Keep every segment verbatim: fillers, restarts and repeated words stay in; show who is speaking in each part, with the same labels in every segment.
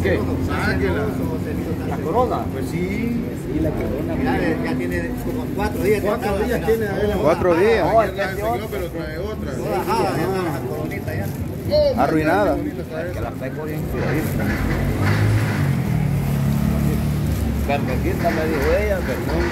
Speaker 1: ¿Qué?
Speaker 2: Sáquela.
Speaker 1: ¿La corona?
Speaker 2: Pues sí.
Speaker 1: Sí, la corona.
Speaker 3: Mira, ya tiene como cuatro días.
Speaker 2: Cuatro días tiene.
Speaker 4: Cuatro días.
Speaker 1: Oh,
Speaker 2: Ayer
Speaker 1: es
Speaker 2: la
Speaker 1: que
Speaker 2: enseñó, pero trae otra.
Speaker 3: Toda bajada, ya la coronita ya.
Speaker 4: Arruinada.
Speaker 1: Que la tengo bien cuidadita. Verdecita me dijo ella, perdón.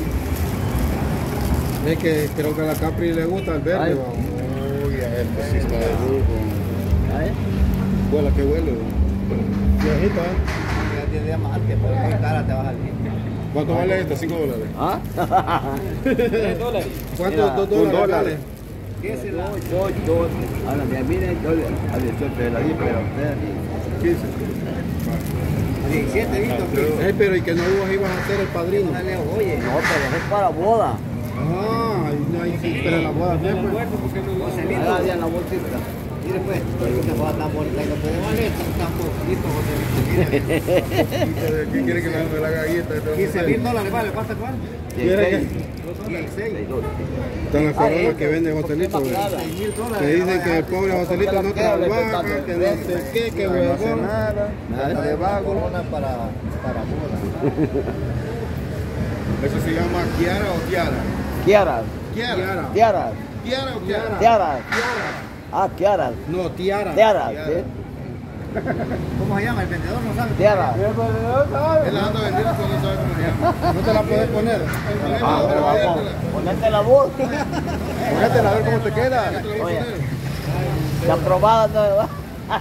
Speaker 2: Es que creo que a la Capri le gusta el verde.
Speaker 1: Ay.
Speaker 2: Uy, a este sí está de lujo.
Speaker 1: ¿Sabes?
Speaker 2: Huele, que huele. Viejita, ¿eh?
Speaker 3: Ya tiene más que pero qué cara te va a salir.
Speaker 2: ¿Cuánto vale esta? Cinco dólares.
Speaker 1: ¿Ah? ¿Tres dólares?
Speaker 2: ¿Cuánto?
Speaker 1: Mira,
Speaker 2: Dos
Speaker 4: un
Speaker 2: dólares.
Speaker 4: dólar.
Speaker 2: vale?
Speaker 3: ¿Qué es la?
Speaker 1: Yo, yo, yo, ahora mira, miren, yo le a dieciocho de la di, pero ustedes
Speaker 2: quince.
Speaker 3: diecisiete, Víctor.
Speaker 2: Eh, pero y que no vos ibas a ser el padrino.
Speaker 3: Dale, oye.
Speaker 1: no, pero es para boda.
Speaker 2: Ah, y no hay sí, pero la boda bien, pues.
Speaker 3: Joselito.
Speaker 1: Ahora ya la bolsita.
Speaker 3: Mire pues, esta boda tan bonita y no puede valer tan poquito, Joselito.
Speaker 2: ¿Quién quiere que le haga la galleta?
Speaker 3: quince mil dólares vale, ¿cuánto cuál?
Speaker 2: ¿Quiere que?
Speaker 3: dieciséis.
Speaker 2: Están las coronas que vende Joselito.
Speaker 3: seis mil dólares.
Speaker 2: Que dicen que el pobre Joselito no trabaja, que no sé qué, que
Speaker 4: No hace
Speaker 2: huevón.
Speaker 4: nada.
Speaker 3: Nada de vago. Corona para, para boda.
Speaker 2: ¿Eso se llama Kiara o Tiara?
Speaker 1: Kiara,
Speaker 2: Kiara.
Speaker 1: Kiara,
Speaker 2: ¿Kiara o Kiara?
Speaker 1: Kiara. Ah, Kiara.
Speaker 2: No, Tiara.
Speaker 1: Tiara, ¿sí?
Speaker 3: ¿Cómo se llama? El vendedor no sabe.
Speaker 1: Tiara.
Speaker 2: Él la anda vendiendo cuando no sabe cómo se llama. No te la puedes poner.
Speaker 1: Ah, pero vamos, ponete la voz.
Speaker 4: Póngatela a ver cómo te queda.
Speaker 1: Oye, ya aprobada, ¿no?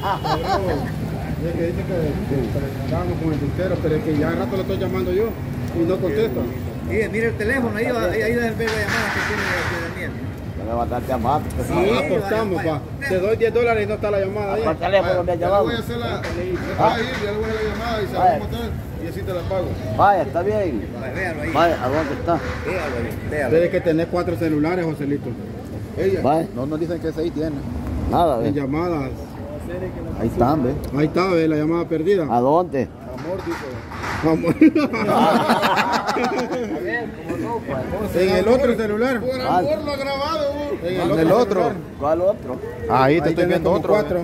Speaker 2: Es que dice que estábamos con el tintero, pero es que ya al rato le estoy llamando yo y no contesta.
Speaker 3: Mire, mire el teléfono, ahí va, ahí va el ver la llamada que tiene de Daniel.
Speaker 1: Me voy a bastante a más.
Speaker 2: Sí, apostamos, pa. Te doy diez dólares y no está la llamada ahí.
Speaker 1: Por teléfono me ha
Speaker 2: Ya le
Speaker 1: llamado.
Speaker 2: voy a hacer la, ya está ahí, ya le voy a hacer la llamada y se la
Speaker 1: Vaya.
Speaker 2: vamos a montar y así te la pago.
Speaker 1: Vaya, está bien.
Speaker 3: Vaya, véalo ahí.
Speaker 1: Vaya, ¿a dónde está?
Speaker 3: Véalo ahí, véalo.
Speaker 2: Tienes que tener cuatro celulares, Joselito. Ella,
Speaker 1: Vaya,
Speaker 4: No nos dicen que seis tiene.
Speaker 1: nada,
Speaker 2: en
Speaker 1: ve.
Speaker 2: llamadas.
Speaker 1: Ahí están, ve.
Speaker 2: Ahí está, ve, la llamada perdida.
Speaker 1: ¿A dónde?
Speaker 2: Amor, dijo. Amor. En el otro celular.
Speaker 3: Por
Speaker 1: Ah.
Speaker 3: amor lo ha grabado, vos.
Speaker 2: En
Speaker 4: ¿En el otro?
Speaker 2: celular.
Speaker 1: ¿Cuál otro?
Speaker 4: Ahí te
Speaker 2: Ahí
Speaker 4: estoy
Speaker 2: tenés
Speaker 4: viendo
Speaker 2: como
Speaker 4: otro.
Speaker 2: cuatro.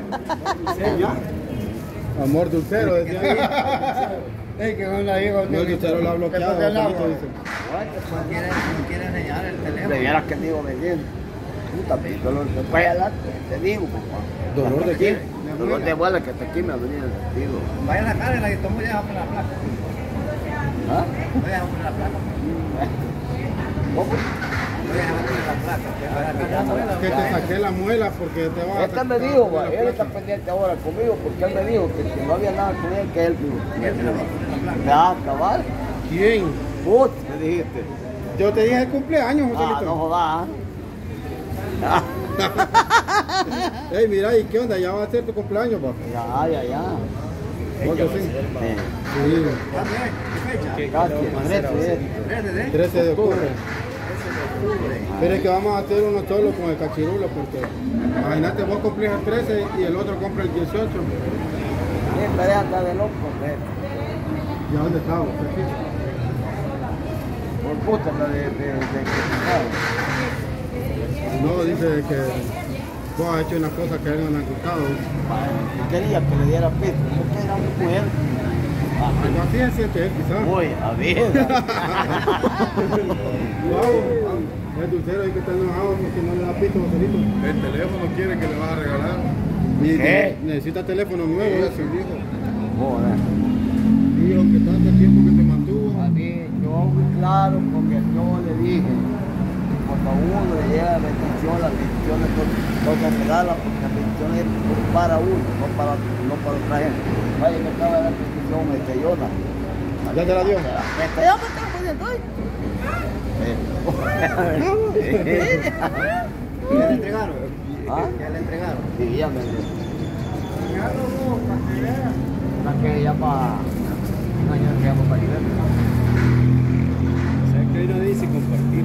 Speaker 2: Amor dulcero, decía ahí.
Speaker 3: Ey, que no la digo.
Speaker 2: No, el dulcero lo ha bloqueado. Joselito dice.
Speaker 3: No quiere, no quiere enseñar el teléfono.
Speaker 1: De veras que digo, me viene. Puta, me dolor de espalda, te digo, papá.
Speaker 2: ¿Dolor de qué?
Speaker 1: Dolor de muela que hasta aquí me venía el sentido.
Speaker 3: Vaya a la cara y la que tomó ya por la placa.
Speaker 1: ¿Ah?
Speaker 3: Vaya a poner la placa.
Speaker 1: ¿Cómo?
Speaker 3: Vaya a poner la placa. Que ahora que ya no
Speaker 2: Que te saqué la muela porque te va a...
Speaker 1: Este me dijo, va, él está pendiente ahora conmigo porque él me dijo que, que no había nada con él, que él dijo. Ya, cabal.
Speaker 2: ¿Quién?
Speaker 1: Put, me dijiste.
Speaker 2: Yo te dije el cumpleaños,
Speaker 1: Ah, no
Speaker 2: Joselito.
Speaker 1: jodas. Ah,
Speaker 2: Ey, mira, ¿y qué onda? Ya va a ser tu cumpleaños, papá.
Speaker 1: ya, ya, ya.
Speaker 2: ¿Cuánto sí?
Speaker 1: Eh,
Speaker 2: Sí,
Speaker 3: ¿Cuándo es? ¿Qué fecha?
Speaker 1: casi, trece, eh.
Speaker 3: trece de
Speaker 2: trece de octubre.
Speaker 3: octubre.
Speaker 2: Pero es que vamos a hacer uno solo con el cachirulo porque imagínate, vos cumplís el trece y el otro compra el dieciocho.
Speaker 1: Sí, pero anda de loco, eh.
Speaker 2: ¿Y a dónde estamos?
Speaker 1: Por puta, la de, de, de,
Speaker 2: No, dice que vos has hecho una cosa que a él no le han gustado.
Speaker 1: Yo quería que le diera pito, porque era una mujer.
Speaker 2: Pero así se siente él, quizás.
Speaker 1: Voy a ver.
Speaker 2: Wow, el dulcero ahí que está enojado porque no le da pito, Joselito.
Speaker 5: El teléfono quiere que le vas a regalar.
Speaker 2: Y
Speaker 1: ¿Qué?
Speaker 2: necesita teléfono nuevo, ese dijo.
Speaker 1: Joder.
Speaker 2: Dijo que tanto tiempo que te mantuvo.
Speaker 1: A mí, yo muy claro, porque yo le dije, cuando a uno le llega la bendición, las bendiciones no se regalan, porque las bendiciones es para uno, no para, no para otra gente. Vaya, me acaba de dar bendición, me cayona.
Speaker 2: ¿Ya te la dio?
Speaker 1: Me cayó, me estaba poniendo hoy.
Speaker 3: ¿Ya le entregaron?
Speaker 1: ¿Ah?
Speaker 3: ¿Ya le entregaron?
Speaker 1: Sí, ya me dio. Una que llama, un año que llama para ayudar.
Speaker 5: O sea que hoy no dice compartir.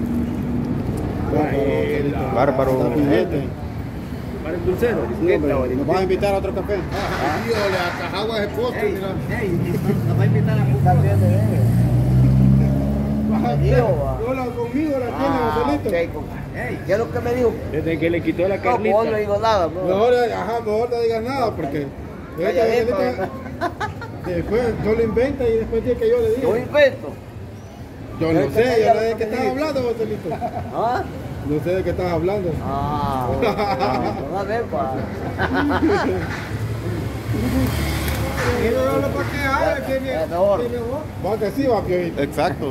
Speaker 4: Bárbaro.
Speaker 2: Está pendiente.
Speaker 5: Para el dulcero.
Speaker 2: Sí, hombre, ¿nos vas a invitar a otro café?
Speaker 5: Tío, le acajagua ese postre,
Speaker 3: Ey,
Speaker 5: mira.
Speaker 3: ey, nos va a invitar a
Speaker 1: Está bien de ver. Me dijo, va.
Speaker 2: Hola, conmigo la tiene,
Speaker 1: Ah,
Speaker 2: Joselito.
Speaker 1: ok, con-
Speaker 3: Ey,
Speaker 1: ¿Qué es lo que me dijo?
Speaker 5: Desde que le quitó la
Speaker 1: No,
Speaker 5: carnita.
Speaker 1: vos no digo nada, bro.
Speaker 2: Mejor, ajá, mejor no digas nada porque
Speaker 1: calladito.
Speaker 2: Después yo lo inventa y después tiene que yo le
Speaker 1: Yo
Speaker 2: digo.
Speaker 1: invento.
Speaker 2: Yo no sé, yo no sé de qué estás hablando, Joselito.
Speaker 1: ¿Ah?
Speaker 2: No sé de qué estás hablando.
Speaker 1: Ah, una vez, pa.
Speaker 3: Y no habla para qué habla, tiene,
Speaker 1: Es mejor.
Speaker 3: tiene voz.
Speaker 2: Va que sí, va Piojito.
Speaker 4: Exacto.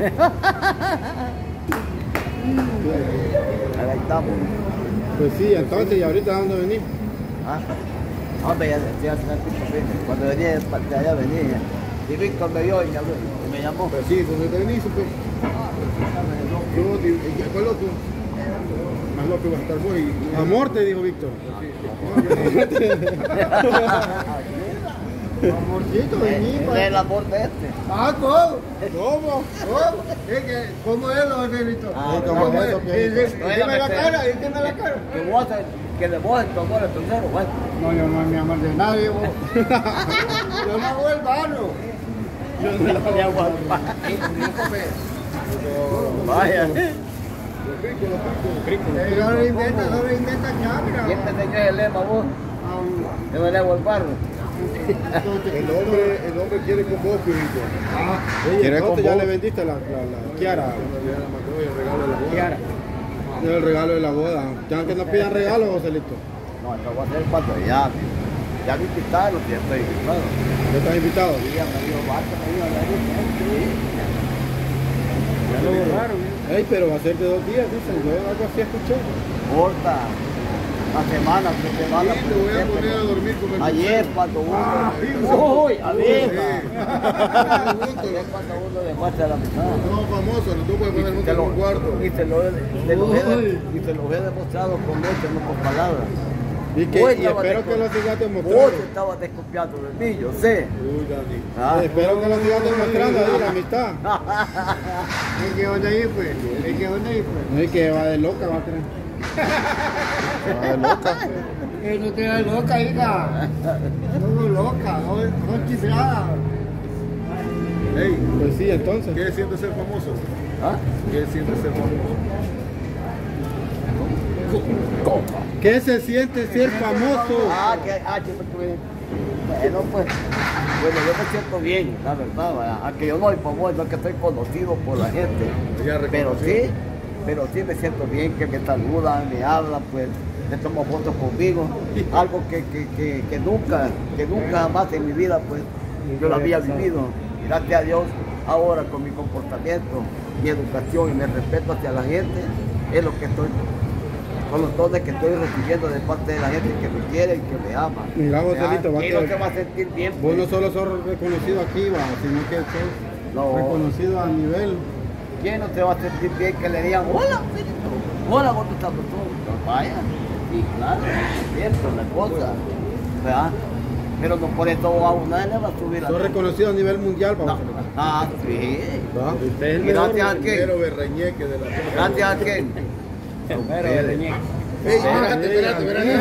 Speaker 1: Ahí estamos.
Speaker 2: Pues sí, entonces, ¿y ahorita dónde venís?
Speaker 1: ¿Ah? Hombre, ya ya hace tiempo vine. Cuando venía de allá venía. Y Víctor me vio y me habló, y me llamó.
Speaker 2: Pues sí, ¿dónde te venís? Pues? Yo, di- ¿cuál otro? Más loco va a estar vos y... Amor, te dijo Víctor. Amorcito, vení,
Speaker 1: Ese es
Speaker 2: pa.
Speaker 1: el amor de este.
Speaker 3: Ah, ¿cómo?
Speaker 2: ¿Cómo?
Speaker 3: ¿Cómo? Es que, ¿cómo es, Joselito?
Speaker 1: Ah,
Speaker 2: Sí, ¿cómo
Speaker 3: ¿Cómo
Speaker 2: es eso,
Speaker 3: es?
Speaker 2: Piojito?
Speaker 3: Y- y- Dime la cara, y dime la cara.
Speaker 1: Que vos, que le vos tu amor es tercero, bueno.
Speaker 3: No, yo no es mi amor de nadie, vos. Yo no hago el vano.
Speaker 1: Vaya.
Speaker 3: Eh, No lo inventa, no lo inventa acá, mira.
Speaker 1: ¿Quién te enseñó el lema vos?
Speaker 3: Ah,
Speaker 1: Yo me levo el barro.
Speaker 2: El hombre, el hombre quiere con vos, Piojito.
Speaker 3: Ah,
Speaker 2: Oye,
Speaker 4: ¿Quiere
Speaker 2: entonces
Speaker 4: con
Speaker 2: ya
Speaker 4: vos?
Speaker 2: le vendiste la, la, la Kiara.
Speaker 3: Kiara.
Speaker 2: El regalo de la boda. Ya que no pidan regalos, Joselito.
Speaker 1: No, esto va a ser cuando ya. Ya me invitaron, ya estoy invitado.
Speaker 2: ¿Ya estás invitado?
Speaker 1: Y ya me dijo, basta, me dijo, la
Speaker 3: Ya lo borraron, ¿eh?
Speaker 2: Ey, pero va a ser de dos días, dicen. Yo algo así escuché.
Speaker 1: corta. La semana, tres semanas.
Speaker 2: Sí, te voy a poner a dormir con el
Speaker 1: Ayer cuando uno. Uy, a ver. Ayer cuando uno demuestra la mitad.
Speaker 2: No, famoso, no tú puedes poner
Speaker 1: Y
Speaker 2: juntos
Speaker 1: te
Speaker 2: en
Speaker 1: lo,
Speaker 2: un cuarto.
Speaker 1: y te lo, he- te lo he, y te lo he demostrado con hechos, no con palabras.
Speaker 2: Y, que,
Speaker 1: Vos
Speaker 2: y
Speaker 1: estabas
Speaker 2: espero que
Speaker 1: desco-
Speaker 2: lo sigas
Speaker 1: Vos
Speaker 2: demostrando.
Speaker 1: te estabas desconfiando de mí, yo sé.
Speaker 2: Uy, Dani.
Speaker 1: Ah.
Speaker 2: Espero que lo sigas demostrando ahí la amistad.
Speaker 3: ¿Y qué onda ahí, pues? ¿Y qué onda ahí, pues?
Speaker 2: No es que va de loca, va a creer.
Speaker 4: Va de loca.
Speaker 3: Eh, no te hagas loca, hija. No loca, no, no chiflada.
Speaker 2: Ey, pues sí, entonces.
Speaker 6: ¿Qué siente ser famoso?
Speaker 1: ¿Ah?
Speaker 6: ¿Qué siente ser famoso?
Speaker 1: Copa.
Speaker 2: ¿Qué se siente ser famoso?
Speaker 1: Ah, que ah, yo me tuve. Bueno, pues, bueno, yo me siento bien, la verdad, ¿verdad? Aunque yo no soy famoso, no es que estoy conocido por la gente.
Speaker 6: Ya
Speaker 1: Pero
Speaker 6: reconocido.
Speaker 1: sí, pero sí me siento bien, que me saludan, me hablan, pues, me toman fotos conmigo. Algo que, que, que, que nunca, que nunca jamás en mi vida, pues, yo lo había vivido. Y gracias a Dios, ahora con mi comportamiento, mi educación y mi respeto hacia la gente, es lo que estoy, con los dones que estoy recibiendo de parte de la gente que me quiere y que me ama.
Speaker 2: Mira, Joselito, va
Speaker 1: Y no
Speaker 2: que
Speaker 1: se va a sentir bien.
Speaker 2: vos
Speaker 1: pues.
Speaker 2: no solo sos reconocido aquí, va, sino que sos
Speaker 1: No.
Speaker 2: reconocido a nivel.
Speaker 1: ¿Quién no se va a sentir bien que le digan, hola, Pedrito, hola, ¿cómo estás? Pues, vaya, sí, claro, es cierto, la cosa, ¿verdad? Pero no por eso a una le va a subir
Speaker 2: Sos
Speaker 1: la...
Speaker 2: reconocido a nivel mundial, va.
Speaker 1: No. Ah, sí.
Speaker 2: ¿Va?
Speaker 6: Usted es el
Speaker 1: ¿Y
Speaker 6: mejor
Speaker 1: gracias a quién?
Speaker 6: primero berreñeque de la zona.
Speaker 1: Gracias a quién.
Speaker 3: Pero de leñe.
Speaker 2: Ey, espérate, espérate, espérate.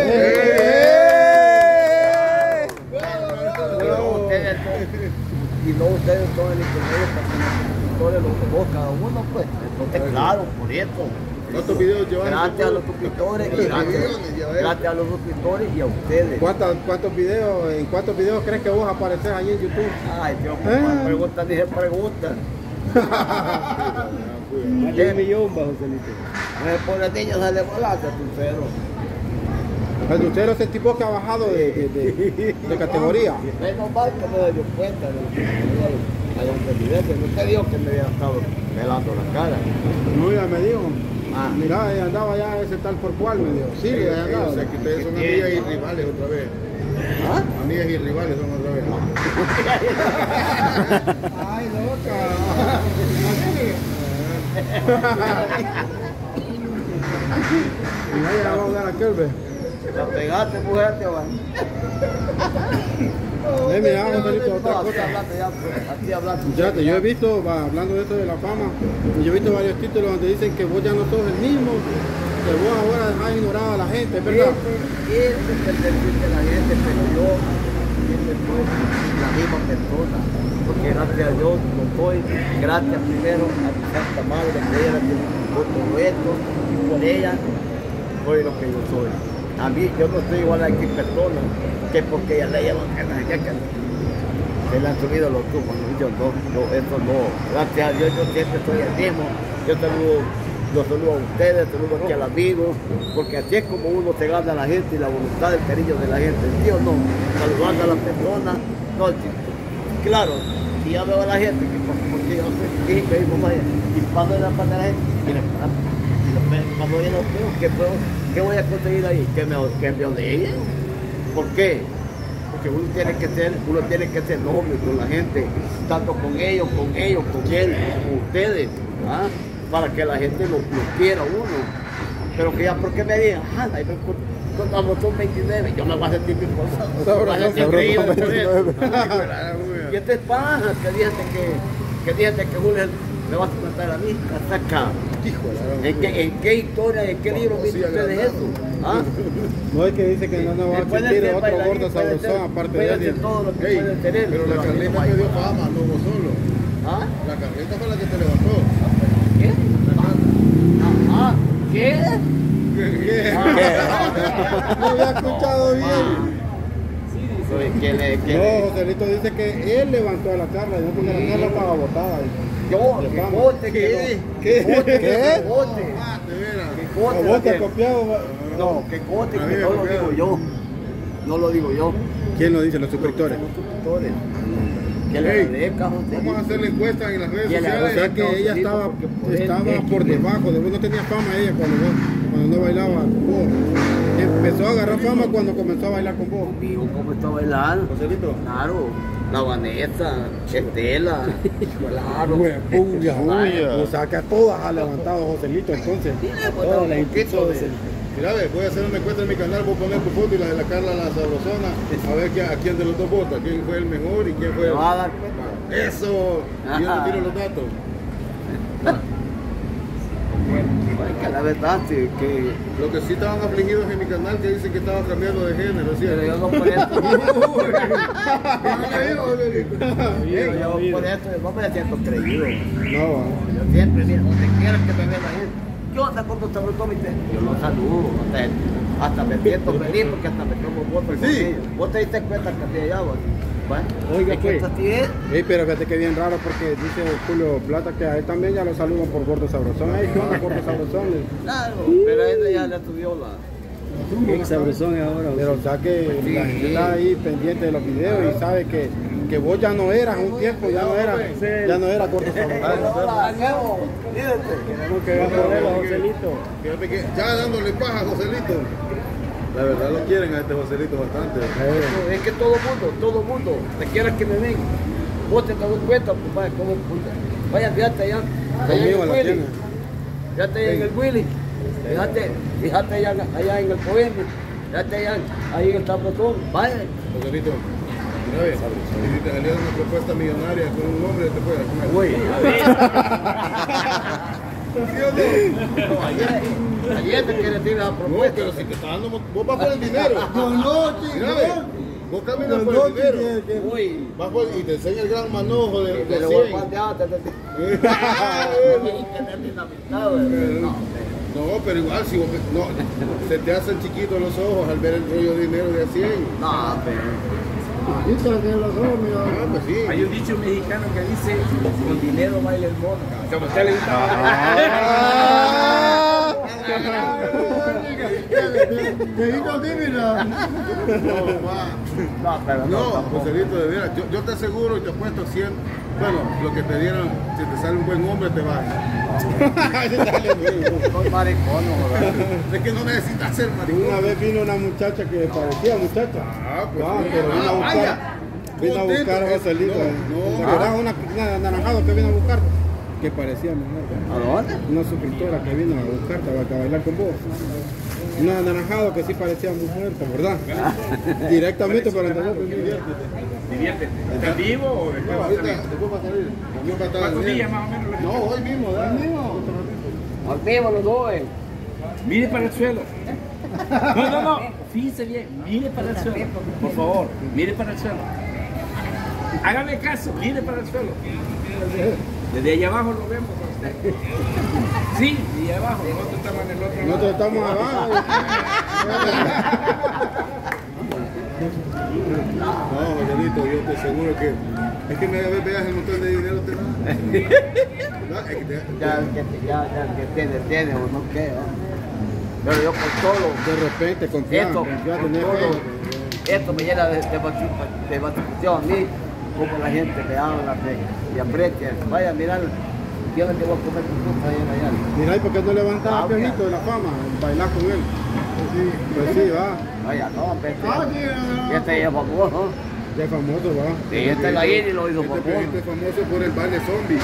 Speaker 1: Y no ustedes son- y no ustedes son el ingeniero para que los suscriptores los conozcan cada uno, pues. Entonces, claro, por eso.
Speaker 2: ¿Cuántos videos llevas?
Speaker 1: Gracias a los suscriptores y gracias, gracias a los suscriptores y a ustedes.
Speaker 2: ¿Cuántos, ¿Cuántos videos, en cuántos videos crees que vos apareces ahí en YouTube?
Speaker 1: Ay, Dios,
Speaker 2: Ah.
Speaker 1: me preguntan, dije preguntas.
Speaker 5: Más de un millón, bajo Joselito.
Speaker 1: Por el niño se le volaste tu cero.
Speaker 2: El lucero es el tipo que ha bajado de, de, de, de categoría.
Speaker 1: Menos mal que no se dio cuenta de lo que hay un presidente. No te digo que me había estado pelando la cara.
Speaker 2: No, ya me dijo.
Speaker 1: Ah.
Speaker 2: Mira, ahí andaba ya ese tal por cual, me dijo. Sí, ahí andaba.
Speaker 6: O sea, que ustedes son amigas y rivales otra vez.
Speaker 1: ¿Ah?
Speaker 6: Amigas y rivales son otra vez.
Speaker 3: Ay, loca.
Speaker 2: Y ahí ya vamos a dar aquel, ve.
Speaker 1: La pegaste, mujer, te van.
Speaker 2: Eh, mira, Joselito, otra
Speaker 1: No, aquí
Speaker 2: cosa.
Speaker 1: hablando ya, pues, aquí hablando.
Speaker 2: Fíjate, yo he visto, va, hablando de esto de la fama, yo he visto varios títulos donde dicen que vos ya no sos el mismo, que vos ahora has ignorado a la gente, ¿es verdad?
Speaker 1: Ese es el perfil de la gente, pero yo siempre soy la misma persona. Porque gracias a Dios lo soy, gracias primero a mi Santa Madre, que ella tiene todo esto, y por ella soy lo que yo soy. a mí yo no estoy igual a X personas que porque ya le llevan que no sé qué, que se le han subido los tubos, ¿no? Yo no, yo, eso no, gracias a Dios yo siempre estoy el mismo, yo saludo, yo saludo a ustedes, saludo aquí al amigo, porque así es como uno se gana a la gente y la voluntad, el cariño de la gente, ¿sí o no? Saludando a las personas, no, sí, claro, si ya veo a la gente, que porque yo dije que mi mamá, y paso de la parte de la gente, mira, cuando yo no veo, ¿qué, puedo, ¿qué voy a conseguir ahí? Que me, que me odeen. ¿Por qué? Porque uno tiene que ser, uno tiene que ser noble con la gente, tanto con ellos, con ellos, con él, con ustedes, ¿ah? Para que la gente lo, lo quiera a uno. Pero que ya, ¿por qué me digan? Ah, ahí me contamos, son veintinueve, yo me voy a sentir bien forzado. Me voy a sentir creído por eso. Y este es paja, que díjate que, que díjate que Julio me vas a contar a mí, hasta acá. ¿En qué, ¿En qué historia, en qué libro viste ustedes eso? ¿Ah?
Speaker 2: No es que dice que no nos va a sentir otro gordo sabrosón aparte de él.
Speaker 1: Todo lo que
Speaker 6: Ey,
Speaker 1: pueden tener.
Speaker 6: pero la Carlita te dio fama, no vos solo.
Speaker 1: ¿Ah?
Speaker 6: La Carlita fue la que te levantó.
Speaker 1: ¿Qué? Ah, ¿qué?
Speaker 6: ¿Qué?
Speaker 2: No había escuchado bien.
Speaker 1: Soy quien le, quien
Speaker 2: No,
Speaker 1: le-
Speaker 2: Joselito dice que él levantó a la Carla, no porque la Carla estaba botada.
Speaker 1: Yo, que bote, que
Speaker 2: ¿Qué?
Speaker 1: que bote,
Speaker 2: ¿Qué?
Speaker 1: que bote,
Speaker 6: Ah, de veras.
Speaker 1: que
Speaker 2: ¿O
Speaker 1: bote,
Speaker 2: vos te has
Speaker 1: que-
Speaker 2: copiado?
Speaker 1: no, que bote,
Speaker 6: A mí
Speaker 1: que
Speaker 6: me
Speaker 1: no lo
Speaker 6: copiaron.
Speaker 1: digo yo, no lo digo yo.
Speaker 2: ¿Quién lo dice? Los suscriptores.
Speaker 1: Los suscriptores. Que le
Speaker 6: Ey,
Speaker 1: agradezca, José.
Speaker 6: Vamos a hacer la encuesta en las redes
Speaker 1: Y le
Speaker 2: O
Speaker 6: sociales.
Speaker 2: sea que ella estaba, estaba por debajo, de vos no tenía fama ella cuando, vos, cuando no bailaba con vos. Empezó a agarrar fama cuando comenzó a bailar con vos.
Speaker 1: Conmigo, ¿cómo está bailando?
Speaker 6: Joselito.
Speaker 1: Claro, la Vanessa, Estela, claro.
Speaker 2: Huepuya,
Speaker 4: Uya.
Speaker 2: o sea que a todas ha levantado Joselito entonces.
Speaker 1: pues,
Speaker 2: Todas
Speaker 1: un
Speaker 2: las
Speaker 1: poquito
Speaker 2: impulsó
Speaker 1: de-
Speaker 2: Joselito.
Speaker 6: Mira, ve, voy a hacer una encuesta en mi canal, voy a poner tu foto y la de la Carla la Sabrosona, a ver que- a quién de los dos vota, quién fue el mejor y quién fue
Speaker 1: Me
Speaker 6: el...
Speaker 1: va a dar cuenta.
Speaker 6: Eso, y yo
Speaker 1: Ajá.
Speaker 6: te tiro los datos.
Speaker 1: Ay, que la verdad, sí, que
Speaker 6: Lo que sí estaban afligidos en mi canal que dicen que estaba cambiando de género, ¿sí?
Speaker 1: pero yo no por eso. Yo, yo por eso no me siento creído.
Speaker 2: No,
Speaker 1: Yo siempre, mira, donde quiera que me vea la gente. ¿Qué onda con tu sabrosón? Yo los saludo, hasta, hasta me siento feliz porque hasta me tomo fotos con
Speaker 6: Sí.
Speaker 1: ellos. Vos te diste cuenta que te allá, vos. Bueno,
Speaker 2: Oiga,
Speaker 1: es que
Speaker 2: pues.
Speaker 1: esto así es.
Speaker 2: Ey, pero fíjate que bien raro porque dice Julio Plata que a él también ya lo saludan por Gordo Sabrosón. Ey, ¿qué onda, Gordo Sabrosón?
Speaker 1: Claro, pero a ella ya le subió la.
Speaker 5: Qué sabrosón es ahora.
Speaker 2: Pero o sea que la gente está ahí pendiente de los videos y sabe que, que vos ya no eras un tiempo, ya no eras, ya no eras Gordo Sabrosón.
Speaker 1: Hola, nuevo, fíjate.
Speaker 5: Tenemos que agarrar a Joselito.
Speaker 6: Fíjate que ya dándole paja a Joselito. La verdad lo quieren a este Joselito bastante.
Speaker 1: No, es que todo mundo, todo mundo, te quieras que me ven. Vos te das cuenta, pues vaya, como puta. Vaya, fíjate allá. allá en
Speaker 2: Conmigo
Speaker 1: el
Speaker 2: la
Speaker 1: Willy.
Speaker 2: tiene.
Speaker 1: Fíjate allá en el Willy. Fíjate, fíjate allá, allá en el Poema. Fíjate allá, ahí en el Sabrosón. Vaya.
Speaker 6: Joselito, mira ve, y si te saliera una propuesta millonaria con un hombre, te puedes comer.
Speaker 1: Uy,
Speaker 6: ¿Sí o no?
Speaker 1: no, ayer, ayer te quieres decir la
Speaker 6: No,
Speaker 1: propuesta.
Speaker 6: pero si te está dando, vos vas por el dinero.
Speaker 3: No, no,
Speaker 6: Mira ve, vos caminas por el dinero.
Speaker 1: Uy,
Speaker 6: Vas por, y te enseña el gran manojo de, de
Speaker 1: pero vos
Speaker 6: cien.
Speaker 1: pandeaste, te- te- te- te- No,
Speaker 6: No, pero igual, si vos, no, se te hacen chiquitos los ojos al ver el rollo de dinero de a cien.
Speaker 1: no, pero.
Speaker 3: Ahorita que los ojos, mira.
Speaker 6: Ah, pues sí.
Speaker 5: Hay un dicho mexicano que dice, con dinero baila el mono. Como a usted le gusta.
Speaker 3: ¿Qué dijo aquí, mira?
Speaker 6: No, ma.
Speaker 1: No, pero no,
Speaker 6: No,
Speaker 1: tampoco.
Speaker 6: Joselito, de veras, yo, yo te aseguro y te apuesto cien. Bueno, lo que te dieran, si te sale un buen hombre, te vas.
Speaker 1: Soy maricón, ¿verdad?
Speaker 6: Es que no necesitas ser maricón.
Speaker 2: Una vez vino una muchacha que parecía muchacha.
Speaker 6: Ah, pues
Speaker 2: Ah,
Speaker 6: sí.
Speaker 2: pero vino a
Speaker 6: Ah,
Speaker 2: buscar,
Speaker 6: vaya.
Speaker 2: vino a
Speaker 6: Contento.
Speaker 2: buscar a Joselito.
Speaker 6: No,
Speaker 2: eh.
Speaker 6: no.
Speaker 2: ¿Te acordás? Una, una anaranjado que vino a buscar, que parecía mejor.
Speaker 1: ¿A dónde?
Speaker 2: Una suscriptora que vino a buscarte a bailar con vos. Una anaranjado que sí parecía muy fuerte, ¿verdad? Directamente para entender.
Speaker 5: Diviértete. ¿Estás vivo o después
Speaker 6: No,
Speaker 5: va a
Speaker 6: ahorita,
Speaker 5: salir?
Speaker 6: después va a salir. También va a estar
Speaker 5: ¿Cuántos
Speaker 6: bien.
Speaker 5: días más o menos?
Speaker 6: No, hoy mismo, ¿verdad? Hoy mismo.
Speaker 1: Al vivo los dos, eh.
Speaker 5: Mire para el suelo. No, no, no. Fíjese bien. Mire para el suelo. Por favor, mire para el suelo. Hágame caso. Mire para el suelo. Desde allá abajo lo vemos. Sí, desde allá abajo. Nosotros estamos en el otro lado.
Speaker 2: Nosotros estamos abajo.
Speaker 6: No, Joselito, yo te aseguro que es que me veas el montón de dinero te da. No, es que te-
Speaker 1: Ya, que, ya, ya, que tiene, tiene o no qué, ¿no? Pero yo con todo,
Speaker 2: De repente confía,
Speaker 1: esto,
Speaker 2: confía,
Speaker 1: con
Speaker 2: tener
Speaker 1: todo,
Speaker 2: fe.
Speaker 1: esto me llena de, de, motiva- de motivación a mí, como la gente me habla, me, me aprecia. Vaya, mirar, yo no te voy a comer tu fruta allá allá.
Speaker 2: Mira, ¿y por qué no levantas
Speaker 1: Ah,
Speaker 2: a Piojito de la fama? Bailar con él. Pues sí, va.
Speaker 1: Vaya, no, vete.
Speaker 3: Ah, sí, no, no.
Speaker 1: Este es famoso.
Speaker 2: Ya es famoso, va.
Speaker 1: Sí, este es la I N I lo hizo
Speaker 6: Este
Speaker 1: famoso.
Speaker 6: Piojito es famoso por el baile zombie.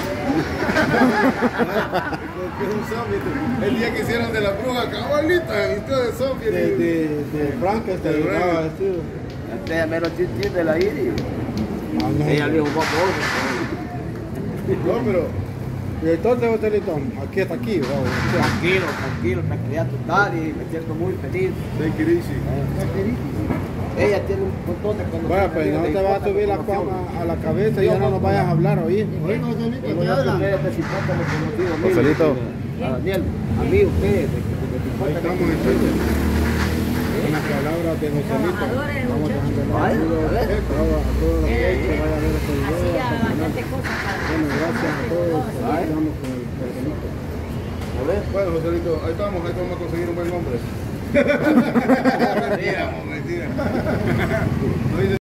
Speaker 6: Porque es un zombie. El día que hicieron de la bruja, cabalita, y todo de zombie.
Speaker 2: De, de, de Frankenstein,
Speaker 6: De
Speaker 2: estaba
Speaker 6: Frankenstein.
Speaker 2: vestido.
Speaker 1: Este es mero chichín de la I N I.
Speaker 2: Ah, no.
Speaker 1: Ella le dijo famoso.
Speaker 6: No, pero
Speaker 2: Y entonces, Joselito, aquí está aquí, va.
Speaker 1: Tranquilo, tranquilo, tranquilidad total y me siento muy feliz.
Speaker 6: take it easy.
Speaker 1: Ella tiene un montón de conocimientos.
Speaker 2: Vaya, pues no te vas a subir la fama a la cabeza y ya no nos vayas a hablar, ¿oí?
Speaker 3: Oye, Joselito,
Speaker 1: Bueno,
Speaker 3: ¿qué
Speaker 1: yo
Speaker 3: hablan?
Speaker 1: ustedes de Cipota me conocido. a mí,
Speaker 4: Joselito.
Speaker 1: A Daniel, a mí ustedes de, de, de Cipota
Speaker 6: Ahí
Speaker 1: me
Speaker 6: estamos
Speaker 1: conocido.
Speaker 6: entonces.
Speaker 2: Con las palabras de Joselito.
Speaker 7: Trabajadores,
Speaker 2: Vamos
Speaker 7: muchachos.
Speaker 2: dejando
Speaker 1: Ay,
Speaker 2: el
Speaker 1: a ver.
Speaker 2: saludo a todos los que
Speaker 7: Eh,
Speaker 2: vayan a ver este video.
Speaker 7: Hacía
Speaker 2: hasta el final.
Speaker 7: bastante cosas para
Speaker 2: Bueno, gracias a todos.
Speaker 1: Ay.
Speaker 2: Vamos con el perdonito.
Speaker 1: A ver.
Speaker 6: Bueno, Joselito, ahí estamos, ahí vamos a conseguir un buen hombre. Mentira, mentira. No dice